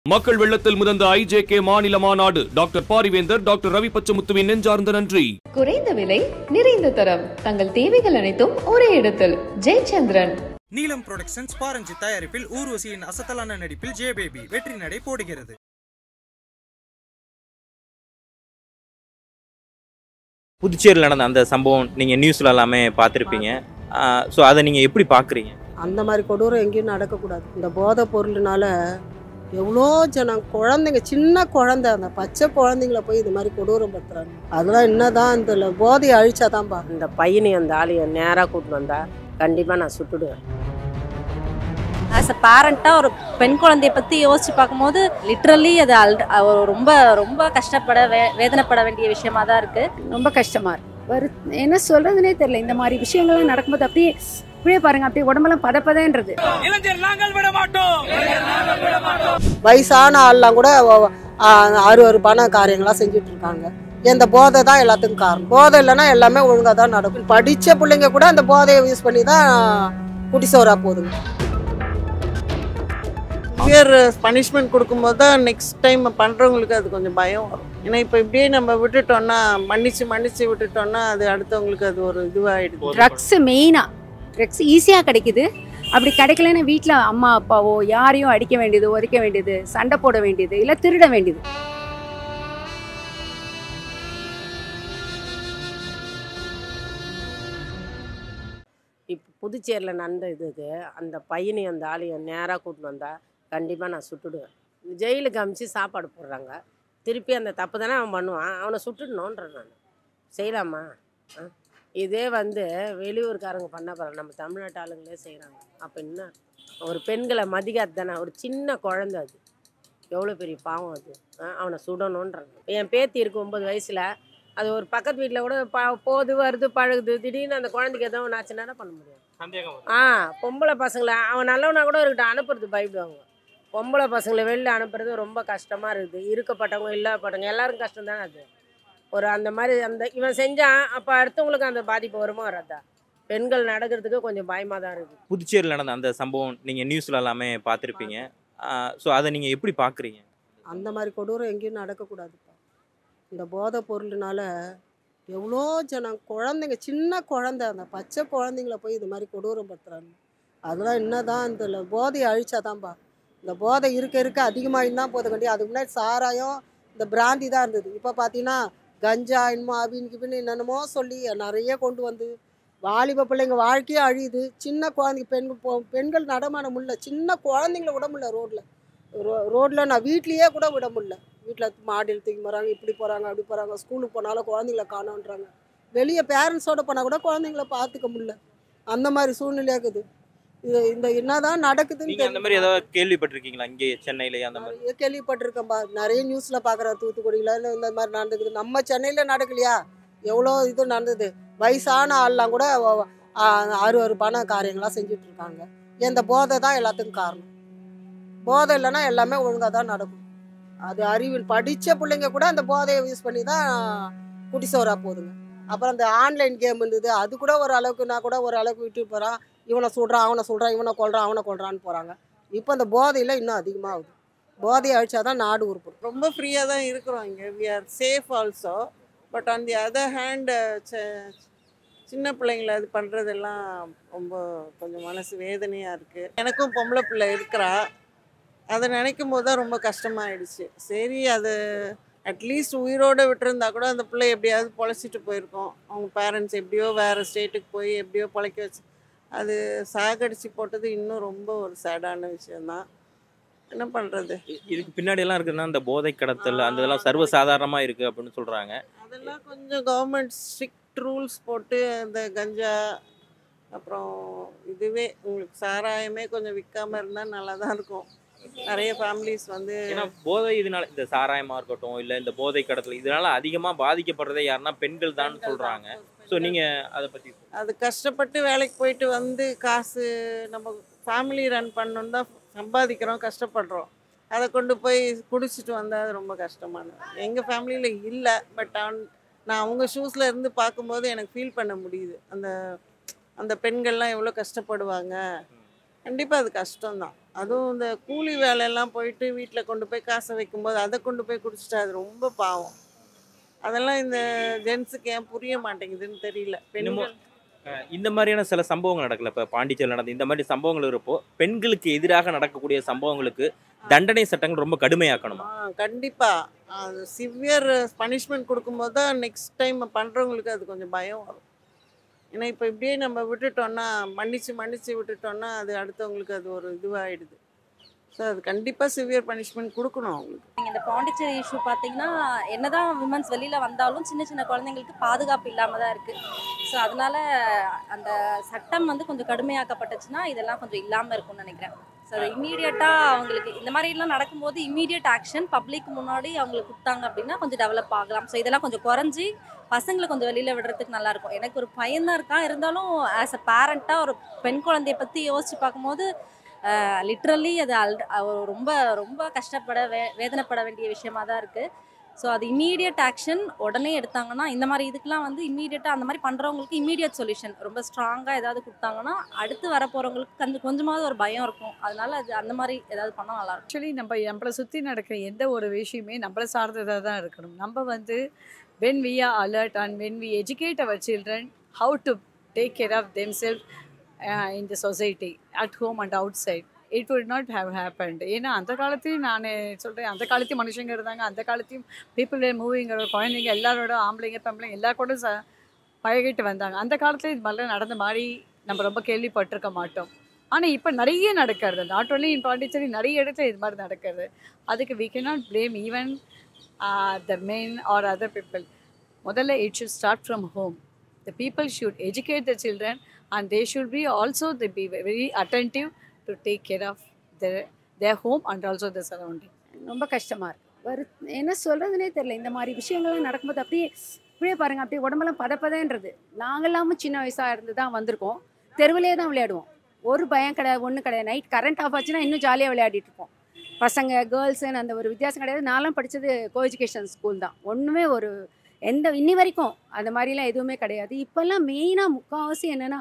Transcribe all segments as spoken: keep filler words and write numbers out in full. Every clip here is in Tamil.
மக்கள் வெள்ளத்தில் முதந்த ஐஜேகே மாநில மாநாடு டாக்டர் பாரிவேந்தர் டாக்டர் ரவி பச்சமுத்துவின் நெஞ்சார்ந்த நன்றி. குறைந்த விலை நிறைந்த தரம் தங்கள் தேவைகள் அனைத்தும் ஒரே இடத்தில். ஜெயச்சந்திரன். நீலம் புரொடக்ஷன்ஸ் பாரஞ்சி தயாரிப்பில் ஊர்வசியின் அசத்தலான நடிப்பில் ஜே பேபி வெற்றி நடை போடுகிறது. புதுச்சேரியில் நடந்த அந்த சம்பவம் நீங்கள் நியூஸில் எல்லாமே பார்த்துருப்பீங்க. ஸோ அதை நீங்கள் எப்படி பார்க்குறீங்க? அந்த மாதிரி கொடூரம் எங்கேயும் நடக்கக்கூடாது. இந்த போதை பொருள்னால எவ்வளோ ஜனம் குழந்தைங்க, சின்ன குழந்தை, அந்த பச்சை குழந்தைங்கள போய் இது மாதிரி கொடூரம் படுத்துறாங்க. அதெல்லாம் என்னதான் இந்த போதையை அழிச்சாதான்பா. இந்த பையனை அந்த ஆளையை நேராக கூட்டின்னு வந்தா கண்டிப்பாக நான் சுட்டுடுவேன். ஆஸ் அ பேரண்ட்டாக ஒரு பெண் குழந்தைய பற்றி யோசிச்சு பார்க்கும்போது லிட்ரலி அது அல் ரொம்ப ரொம்ப கஷ்டப்பட வே வேதனைப்பட வேண்டிய விஷயமா தான் இருக்குது. ரொம்ப கஷ்டமாக இருக்கு. ஒரு என்ன சொல்கிறதுனே தெரியல. இந்த மாதிரி விஷயங்கள்லாம் நடக்கும்போது அப்படியே அப்படியே பாருங்க, அப்படியே உடம்பெல்லாம் பதப்பதன்றது. வயசான ஆள்லாம் கூட அறு அறு பண காரியங்களாம் செஞ்சுட்டு இருக்காங்க. இந்த போதை தான் எல்லாத்துக்கும் காரணம். போதை இல்லைன்னா எல்லாமே ஒழுங்காக தான் நடக்கும். படித்த பிள்ளைங்க கூட அந்த போதையை யூஸ் பண்ணி தான் குடிசோரா போகுதுங்க. சிவியர் பனிஷ்மெண்ட் கொடுக்கும்போது தான் நெக்ஸ்ட் டைம் பண்ணுறவங்களுக்கு அது கொஞ்சம் பயம் வரும். ஏன்னா இப்போ இப்படியே நம்ம விட்டுட்டோம்னா, மன்னிச்சு மன்னிச்சு விட்டுட்டோம்னா அது அடுத்தவங்களுக்கு அது ஒரு இதுவாகிடுது. ட்ரக்ஸ் மெயினாக ட்ரக்ஸ் ஈஸியாக கிடைக்குது. அப்படி கிடைக்கலன்னா வீட்டில் அம்மா அப்பாவோ யாரையும் அடிக்க வேண்டியது, உதைக்க வேண்டியது, சண்டை போட வேண்டியது, இல்லை திருட வேண்டியது. இப்போ புதுச்சேரியில் நடந்த இதுக்கு அந்த பையனை அந்த ஆளையை நேராக கூட்டின்னு வந்தா கண்டிப்பாக நான் சுட்டுடுவேன். ஜெயிலுக்கு அமிச்சு சாப்பாடு போடுறாங்க. திருப்பி அந்த தப்பு தானே அவன் பண்ணுவான். அவனை சுட்டுடணுன்றேன் நான். செய்யலாமா? இதே வந்து வெளியூர்காரங்க பண்ண போகிறாங்க, நம்ம தமிழ்நாட்டு ஆளுங்களே செய்கிறாங்க. அப்போ என்ன, ஒரு பெண்களை மதிக்காது தானே. ஒரு சின்ன குழந்தை, அது எவ்வளோ பெரிய பாவம் அது. அவனை சுடணுன்றாங்க. என் பேத்தி இருக்குது ஒம்பது வயசில். அது ஒரு பக்கத்து வீட்டில் கூட பா போது வருது பழகுது. திடீர்னு அந்த குழந்தைக்கு எதோ ஒன்று ஆச்சுன்னா என்ன பண்ண முடியும்? ஆ பொம்பளை பசங்களை அவன் நல்லவனா கூட இருக்கட்டும், அனுப்புறது பயப்படுவாங்க. பொம்பளை பசங்களை வெளில அனுப்புறது ரொம்ப கஷ்டமாக இருக்குது. இருக்கப்பட்டவங்க இல்லாதப்பட்டவங்க எல்லாருக்கும் கஷ்டம் தானே அது. ஒரு அந்த மாதிரி அந்த இவன் செஞ்சான், அப்போ அடுத்தவங்களுக்கு அந்த பாதிப்பு வருமா வராதா? பெண்கள் நடக்கிறதுக்கு கொஞ்சம் பயமாக தான் இருக்குது. புதுச்சேரியில் நடந்த அந்த சம்பவம் நீங்கள் நியூஸில் எல்லாமே பார்த்துருப்பீங்க. ஸோ அதை நீங்கள் எப்படி பார்க்குறீங்க? அந்த மாதிரி கொடூரம் எங்கேயும் நடக்கக்கூடாதுப்பா. இந்த போதை பொருள்னால எவ்வளோ ஜனம் குழந்தைங்க, சின்ன குழந்தை, அந்த பச்சை குழந்தைங்கள போய் இது மாதிரி கொடூரம் படுத்துறாங்க. அதெல்லாம் என்னதான் இந்த போதையை அழிச்சாதான்பா. இந்த போதை இருக்க இருக்க அதிகமாக இருந்தால் போத கண்டி. அதுக்கு முன்னாடி சாராயம் இந்த பிராந்தி தான் இருந்தது. இப்போ பார்த்தீங்கன்னா கஞ்சா இன்னும் அப்படின்னு இப்படின்னு என்னென்னமோ சொல்லி நிறைய கொண்டு வந்து வாலிப பிள்ளைங்க வாழ்க்கையே அழியுது. சின்ன குழந்தைங்க பெண் பெண்கள் நடமான முடியல, சின்ன குழந்தைங்கள விட முடியல ரோட்டில். ரோ ரோட்டில் நான் வீட்லேயே கூட விட முடியல. வீட்டில் மாடியில் தூக்கி போகிறாங்க, இப்படி போகிறாங்க, அப்படி போகிறாங்க. ஸ்கூலுக்கு போனாலும் குழந்தைங்கள காணோன்றாங்க. வெளியே பேரண்ட்ஸோடு போனால் கூட குழந்தைங்கள பார்த்துக்க முடியல. அந்த மாதிரி சூழ்நிலையாக்குது. இது இந்த என்னதான் நடக்குதுன்னு அந்த மாதிரி ஏதாவது கேள்விப்பட்டிருக்கீங்களா? இங்கே சென்னையிலேயே அந்த மாதிரி கேள்விப்பட்டிருக்கேன்பா. நிறைய நியூஸில் பார்க்குறேன். தூத்துக்குடியில் இந்த மாதிரி நடந்துக்குது. நம்ம சென்னையில் நடக்கலையா? எவ்வளோ இது நடந்தது. வயசான ஆள்லாம் கூட அறு அறு பண காரியங்களாம் செஞ்சுட்டு இருக்காங்க. இந்த போதை தான் எல்லாத்துக்கும் காரணம். போதை இல்லைன்னா எல்லாமே ஒழுங்காக தான் நடக்கும். அது அறிவில் படித்த பிள்ளைங்க கூட அந்த போதையை யூஸ் பண்ணி தான் குடிசோரா போகுதுங்க. அப்புறம் அந்த ஆன்லைன் கேம் இருந்தது, அது கூட ஒரு அளவுக்குனா கூட ஒரு அளவுக்கு விட்டு போகிறான். இவனை சொல்கிறான், அவனை சொல்கிறான், இவனை கொள்றான், அவனை கொள்றான்னு போகிறாங்க. இப்போ அந்த போதையில் இன்னும் அதிகமாகுது. போதையை அழிச்சாதான் நாடு உருப்படும். ரொம்ப ஃப்ரீயாக தான் இருக்கிறோம் இங்கே. We are safe also. But on the other hand சின்ன பிள்ளைங்களை இது பண்ணுறதெல்லாம் ரொம்ப கொஞ்சம் மனசு வேதனையாக இருக்குது. எனக்கும் பொம்பளை பிள்ளை இருக்கிறா. அதை நினைக்கும் போது தான் ரொம்ப கஷ்டமாயிடுச்சு. சரி, அது அட்லீஸ்ட் உயிரோடு விட்டுருந்தா கூட அந்த பிள்ளை எப்படியாவது பொழைச்சிட்டு போயிருக்கோம். அவங்க பேரண்ட்ஸ் எப்படியோ வேறு ஸ்டேட்டுக்கு போய் எப்படியோ பொழைக்க வச்சு, அது சாகடிச்சு போட்டது இன்னும் ரொம்ப ஒரு சேடான விஷயந்தான். என்ன பண்ணுறது? இதுக்கு பின்னாடி எல்லாம் இருக்குதுன்னா இந்த போதை கடத்தல் அந்த இதெல்லாம் சர்வசாதாரணமாக இருக்குது அப்படின்னு சொல்கிறாங்க. அதெல்லாம் கொஞ்சம் கவர்மெண்ட் ஸ்ட்ரிக்ட் ரூல்ஸ் போட்டு அந்த கஞ்சா அப்புறம் இதுவே உங்களுக்கு சாராயமே கொஞ்சம் விற்காமல் இருந்தால் நல்லா தான் இருக்கும். நிறைய ஃபேமிலிஸ் வந்து ஏன்னா போதை இதனால இந்த சாராயமாக இருக்கட்டும், இல்லை இந்த போதை கடத்தல் இதனால அதிகமாக பாதிக்கப்படுறதே யாருன்னா பெண்கள் தான் சொல்கிறாங்க. ஸோ நீங்கள் அதை பற்றி அது கஷ்டப்பட்டு வேலைக்கு போயிட்டு வந்து காசு நம்ம ஃபேமிலி ரன் பண்ணணுன்னு தான் சம்பாதிக்கிறோம், கஷ்டப்படுறோம். அதை கொண்டு போய் குடிச்சிட்டு வந்தால் அது ரொம்ப கஷ்டமானது. எங்கள் ஃபேமிலியில் இல்லை. பட் நான் அவங்க ஷூஸில் இருந்து பார்க்கும்போது எனக்கு ஃபீல் பண்ண முடியுது. அந்த அந்த பெண்கள்லாம் எவ்வளோ கஷ்டப்படுவாங்க. கண்டிப்பாக அது கஷ்டம்தான். அதுவும் இந்த கூலி வேலையெல்லாம் போயிட்டு வீட்டில் கொண்டு போய் காசை வைக்கும்போது அதை கொண்டு போய் குடிச்சிட்டு அது ரொம்ப பாவம். அதெல்லாம் இந்த ஜென்ஸுக்கு ஏன் புரிய மாட்டேங்குதுன்னு தெரியல. பெண்கள் அஹ் இந்த மாதிரியான சில சம்பவங்கள் நடக்கல. இப்போ பாண்டிச்சேரியில் நடந்த இந்த மாதிரி சம்பவங்கள் இருப்போ பெண்களுக்கு எதிராக நடக்கக்கூடிய சம்பவங்களுக்கு தண்டனை சட்டங்கள் ரொம்ப கடுமையாக்கணுமா? ஆ கண்டிப்பாக அது சிவியர் பனிஷ்மெண்ட் கொடுக்கும்போது தான் நெக்ஸ்ட் டைம் பண்ணுறவங்களுக்கு அது கொஞ்சம் பயம் வரும். ஏன்னா இப்போ இப்படியே நம்ம விட்டுட்டோம்னா மன்னிச்சு மன்னிச்சு விட்டுட்டோம்னா அது அடுத்தவங்களுக்கு அது ஒரு இதுவாகிடுது. ஸோ அது கண்டிப்பாக சிவியர் பனிஷ்மெண்ட் கொடுக்கணும் அவங்களுக்கு. நீங்கள் இந்த பாண்டிச்சேரி இஷ்யூ பார்த்தீங்கன்னா என்னதான் விமன்ஸ் வெளியில் வந்தாலும் சின்ன சின்ன குழந்தைங்களுக்கு பாதுகாப்பு இல்லாமல் தான் இருக்குது. ஸோ அதனால அந்த சட்டம் வந்து கொஞ்சம் கடுமையாக்கப்பட்டுச்சுன்னா இதெல்லாம் கொஞ்சம் இல்லாமல் இருக்கும்னு நினைக்கிறேன். ஸோ அது இம்மீடியட்டாக அவங்களுக்கு இந்த மாதிரிலாம் நடக்கும்போது இம்மீடியட் ஆக்ஷன் பப்ளிக் முன்னாடி அவங்களுக்கு கொடுத்தாங்க அப்படின்னா கொஞ்சம் டெவலப் ஆகலாம். ஸோ இதெல்லாம் கொஞ்சம் குறைஞ்சி பசங்களை கொஞ்சம் வெளியில் விடுறதுக்கு நல்லாயிருக்கும். எனக்கு ஒரு பையன் தான் இருக்கான், இருந்தாலும் ஆஸ் அ பேரண்ட்டாக ஒரு பெண் குழந்தைய பற்றி யோசித்து பார்க்கும்போது லிட்ரலி அது அல் ரொம்ப ரொம்ப கஷ்டப்பட வே வேதனைப்பட வேண்டிய விஷயமா தான் இருக்குது. ஸோ அது இம்மீடியட் ஆக்ஷன் உடனே எடுத்தாங்கன்னா இந்த மாதிரி இதுக்கெலாம் வந்து இம்மீடியட்டாக அந்த மாதிரி பண்ணுறவங்களுக்கு இம்மீடியட் சொல்யூஷன் ரொம்ப ஸ்ட்ராங்காக ஏதாவது கொடுத்தாங்கன்னா அடுத்து வர போகிறவங்களுக்கு கொஞ்சம் கொஞ்சமாவது ஒரு பயம் இருக்கும். அதனால அது அந்த மாதிரி ஏதாவது பண்ணால் நல்லாயிருக்கும். ஆக்சுவலி நம்ம நம்மளை சுற்றி நடக்கிற எந்த ஒரு விஷயமே நம்மளை சார்ந்ததாக தான் இருக்கணும். நம்ம வந்து when we are alert and when we educate our children how to take care of themselves uh, in the society at home and outside, it would not have happened. ஏன்னா அந்த காலத்தையும் நான் சொல்கிறேன், அந்த காலத்தையும் மனுஷங்க இருந்தாங்க, அந்த காலத்தையும் பீப்புள் மூவிங் குழந்தைங்க எல்லாரோட ஆம்பளைங்க பொம்பளைங்க எல்லா கூட ச பழகிட்டு வந்தாங்க. அந்த காலத்தில் இது மாதிரிலாம் நடந்த மாதிரி நம்ம ரொம்ப கேள்விப்பட்டிருக்க மாட்டோம். ஆனால் இப்போ நிறைய நடக்கிறது, நாட் ஓன்லி இன் பாண்டிச்சேரி, நிறைய இடத்துல இது மாதிரி நடக்கிறது. அதுக்கு we cannot blame even uh, the men or other people. முதல்ல it should start from home. The people should educate the children and they should be also they be very attentive to take care of their their home and also the surrounding. ரொம்ப கஷ்டமாக இருக்குது. வரு என்ன சொல்கிறதுனே தெரியல. இந்த மாதிரி விஷயங்கள்லாம் நடக்கும்போது அப்படியே இப்படியே பாருங்கள், அப்படியே உடம்பெல்லாம் பதப்பதன்றது. நாங்களாமும் சின்ன வயசாக இருந்து தான் வந்திருக்கோம், தெருவிலே தான் விளையாடுவோம். ஒரு பயம் கிடையாது, ஒன்றும் கிடையாது. நைட் கரண்ட் ஆஃப் ஆச்சுன்னா இன்னும் ஜாலியாக விளையாடிட்டு இருப்போம். பசங்க கேர்ள்ஸுன்னு அந்த ஒரு வித்தியாசம் கிடையாது. நான்லாம் படித்தது கோ எஜுகேஷன் ஸ்கூல் தான். ஒன்றுமே ஒரு எந்த இன்னி வரைக்கும் அந்த மாதிரிலாம் எதுவுமே கிடையாது. இப்போல்லாம் மெயினாக முக்கால்வாசி என்னென்னா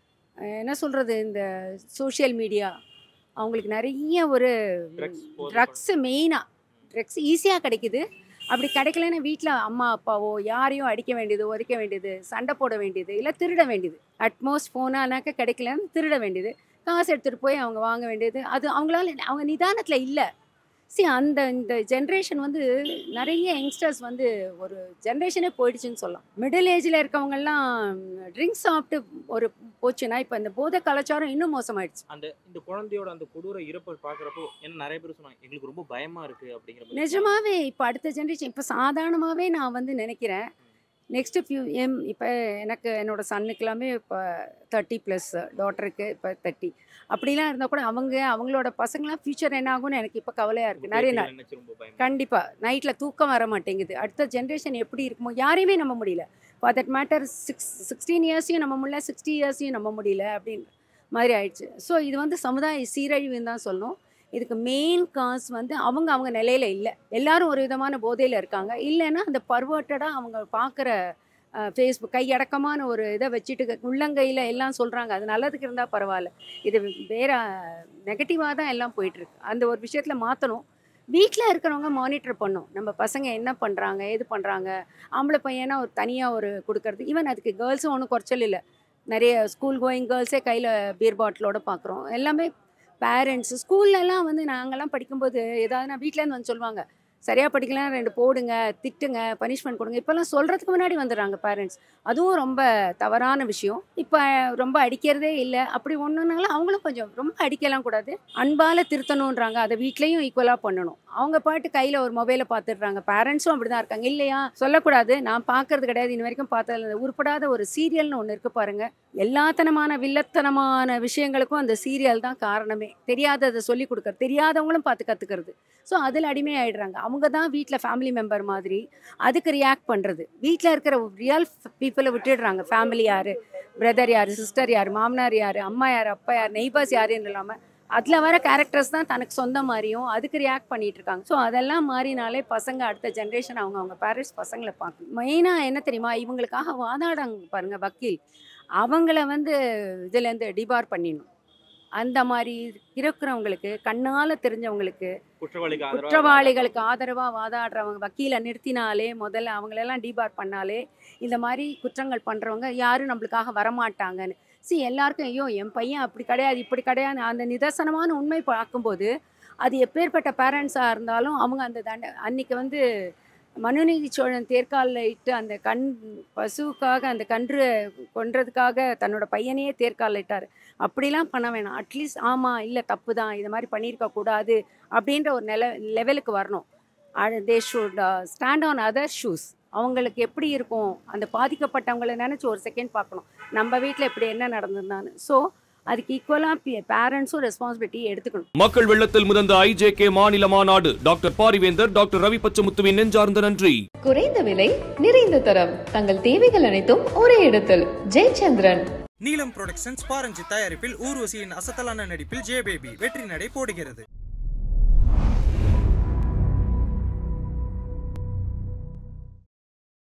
என்ன சொல்கிறது, இந்த சோஷியல் மீடியா அவங்களுக்கு நிறைய ஒரு ட்ரக்ஸு, மெயினாக ட்ரக்ஸ் ஈஸியாக கிடைக்குது. அப்படி கிடைக்கலன்னா வீட்டில் அம்மா அப்பாவோ யாரையும் அடிக்க வேண்டியது, உதைக்க வேண்டியது, சண்டை போட வேண்டியது, இல்லை திருட வேண்டியது. அட்மோஸ்ட் ஃபோனானாக்கா கிடைக்கலன்னு திருட வேண்டியது, காசு எடுத்துகிட்டு போய் அவங்க வாங்க வேண்டியது. அது அவங்களால அவங்க நிதானத்தில் இல்லை. சி அந்த இந்த ஜென்ரேஷன் வந்து நிறைய யங்ஸ்டர்ஸ் வந்து ஒரு ஜென்ரேஷனே போயிடுச்சுன்னு சொல்லலாம். மிடில் ஏஜில் இருக்கவங்கெல்லாம் ட்ரிங்க்ஸ் சாப்பிட்டு ஒரு போச்சுன்னா இப்போ இந்த போதை கலாச்சாரம் இன்னும் மோசமாயிடுச்சு. அந்த இந்த குழந்தையோட அந்த கொடூர இறப்பை பார்க்குறப்போ என்ன நிறைய பேர் சொன்னாங்க எங்களுக்கு ரொம்ப பயமாக இருக்குது அப்படிங்கிற. நிஜமாவே இப்போ அடுத்த ஜென்ரேஷன் இப்போ சாதாரணமாகவே நான் வந்து நினைக்கிறேன் நெக்ஸ்ட்டு ஃபியூ எம் இப்போ எனக்கு என்னோடய சன்னுக்கெல்லாமே இப்போ தேர்ட்டி ப்ளஸ், டாட்டருக்கு இப்போ தேர்ட்டி, அப்படிலாம் இருந்தால் கூட அவங்க அவங்களோட பசங்களாம் ஃப்யூச்சர் என்ன ஆகும்னு எனக்கு இப்போ கவலையாக இருக்குது. நிறைய நாள் கண்டிப்பாக நைட்டில் தூக்கம் வர மாட்டேங்குது. அடுத்த ஜென்ரேஷன் எப்படி இருக்குமோ யாரையுமே நம்ப முடியல. For that matter six sixteen இயர்ஸையும் நம்ப முடியல, சிக்ஸ்டி இயர்ஸையும் நம்ப முடியல அப்படின்ற மாதிரி ஆயிடுச்சு. ஸோ இது வந்து சமுதாய சீரழிவுன்னு தான் சொல்லணும். இதுக்கு மெயின் காஸ் வந்து அவங்க அவங்க நிலையில் இல்லை. எல்லாரும் ஒரு விதமான போதையில் இருக்காங்க. இல்லைன்னா அந்த பர்வர்ட்டடாக அவங்க பார்க்குற ஃபேஸ்புக் கையடக்கமான ஒரு இதை வச்சுட்டு உள்ளங்கையில் எல்லாம் சொல்கிறாங்க. அது நல்லதுக்கு இருந்தால் பரவாயில்ல, இது வேறு நெகட்டிவாக தான் எல்லாம் போயிட்டுருக்கு. அந்த ஒரு விஷயத்தில் மாற்றணும். வீட்டில் இருக்கிறவங்க மானிட்டர் பண்ணணும், நம்ம பசங்க என்ன பண்ணுறாங்க, எது பண்ணுறாங்க. ஆம்பளை பையனா ஒரு தனியாக ஒரு கொடுக்கறது. ஈவன் அதுக்கு கேர்ள்ஸும் ஒன்றும் குறைச்சல் இல்லை. நிறைய ஸ்கூல் கோயிங் கேர்ள்ஸே கையில் பீர் பாட்டிலோடு பார்க்குறோம். எல்லாமே பேரண்ட்ஸு ஸ்கூல்லலாம் வந்து நாங்கள்லாம் படிக்கும்போது ஏதாவதுனா வீட்டிலேருந்து வந்து சொல்லுவாங்க, சரியாக படிக்கலாம் ரெண்டு போடுங்க, திட்டுங்க, பனிஷ்மெண்ட் கொடுங்க. இப்போல்லாம் சொல்கிறதுக்கு முன்னாடி வந்துடுறாங்க பேரண்ட்ஸ். அதுவும் ரொம்ப தவறான விஷயம். இப்போ ரொம்ப அடிக்கிறதே இல்லை. அப்படி ஒன்றுனாலும் அவங்களும் கொஞ்சம் ரொம்ப அடிக்கலாம் கூடாது, அன்பால் திருத்தணுன்றாங்க. அதை வீட்லேயும் ஈக்குவலாக பண்ணணும். அவங்க பாட்டு கையில் ஒரு மொபைலை பார்த்துடுறாங்க. பேரண்ட்ஸும் அப்படி தான் இருக்காங்க. இல்லையா சொல்லக்கூடாது, நான் பார்க்கறது கிடையாது, இன்ன வரைக்கும் பார்த்ததில்ல. உருப்படாத ஒரு சீரியல்னு ஒன்று இருக்குது பாருங்கள். எல்லாத்தனமான வில்லத்தனமான விஷயங்களுக்கும் அந்த சீரியல் தான் காரணமே. தெரியாததை சொல்லி கொடுக்குறது, தெரியாதவங்களும் பார்த்து கற்றுக்கிறது. ஸோ அதில் அடிமையாகிடுறாங்க. அவங்க தான் வீட்டில் ஃபேமிலி மெம்பர் மாதிரி அதுக்கு ரியாக்ட் பண்ணுறது. வீட்டில் இருக்கிற ரியல் பீப்புளை விட்டுடுறாங்க. ஃபேமிலி யார், பிரதர் யார், சிஸ்டர் யார், மாமனார் யார், அம்மா யார், அப்பா யார், நெய்பர்ஸ் யாருன்னு இல்லாமல் அதில் வர கேரக்டர்ஸ் தான் தனக்கு சொந்த மாதிரியும் அதுக்கு ரியாக்ட் பண்ணிகிட்டு இருக்காங்க. ஸோ அதெல்லாம் மாறினாலே பசங்க அடுத்த ஜென்ரேஷன் அவங்க அவங்க பேரண்ட்ஸ் பசங்களை பார்க்கணும். மெயினாக என்ன தெரியுமா, இவங்களுக்காக வாதாடாங்க பாருங்கள் வக்கீல், அவங்கள வந்து இதுலேருந்து டிபார் பண்ணிடணும். அந்த மாதிரி இருக்கிறவங்களுக்கு, கண்ணால் தெரிஞ்சவங்களுக்கு, குற்றவாளிக்கு ஆதரவா குற்றவாளிகளுக்கு ஆதரவாக வாதாடுறவங்க, வக்கீலை நிறுத்தினாலே, முதல்ல அவங்களெல்லாம் டீபார் பண்ணாலே இந்த மாதிரி குற்றங்கள் பண்ணுறவங்க யாரும் நம்மளுக்காக வரமாட்டாங்கன்னு. சி எல்லாருக்கும் ஐயோ என் பையன் அப்படி கிடையாது இப்படி கிடையாது அந்த நிதர்சனமான உண்மை பார்க்கும்போது அது எப்பேற்பட்ட பேரண்ட்ஸாக இருந்தாலும் அவங்க அந்த தண்ட அன்னைக்கு வந்து மனுநீதி சோழன் தேர்காலில் இட்டு அந்த கண் பசுவுக்காக அந்த கன்று கொன்றதுக்காக தன்னோட பையனையே தேர்காலில் இட்டார். அப்படிலாம் பண்ண வேணாம். அட்லீஸ்ட் ஆமாம் இல்லை தப்பு தான் இது மாதிரி பண்ணியிருக்கக்கூடாது அப்படின்ற ஒரு நில லெவலுக்கு வரணும். They should stand on other shoes. அவங்களுக்கு எப்படி இருக்கும் அந்த பாதிக்கப்பட்டவங்களை நினச்சி ஒரு செகண்ட் பார்க்கணும், நம்ம வீட்டில் இப்படி என்ன நடந்திருந்தான்னு. ஸோ அதுக்கு ஈக்குவலாக பேரண்ட்ஸும் ரெஸ்பான்சிபிலிட்டி எடுத்துக்கணும். மக்கள் வெள்ளத்தில் முதந்த ஐஜேகே மாநில மாநாடு. டாக்டர் பாரிவேந்தர், டாக்டர் ரவி பச்சமுத்துவின் நெஞ்சார்ந்த நன்றி. குறைந்த விலை, நிறைந்த தரம், தங்கள் தேவைகள் அனைத்தும் ஒரே இடத்தில். ஜெயச்சந்திரன். நீலம் புரொடக்ஷன்ஸ் பாரஞ்சி தயாரிப்பில் ஊர்வசியின் அசத்தலான நடிப்பில் ஜே பேபி வெற்றி நடை போடுகிறது.